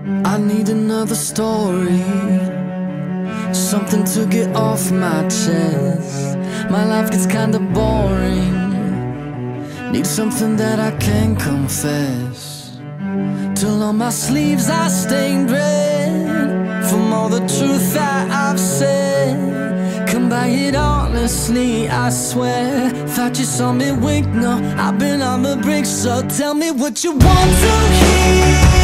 I need another story, something to get off my chest. My life gets kinda boring, need something that I can confess. Till on my sleeves I stained red from all the truth that I've said. Come by it honestly, I swear. Thought you saw me wink, no, I've been on the brink. So tell me what you want to hear.